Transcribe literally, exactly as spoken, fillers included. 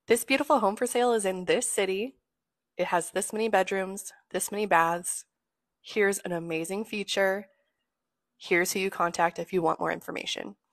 This beautiful home for sale is in this city. It has this many bedrooms, this many baths. Here's an amazing feature. Here's who you contact if you want more information.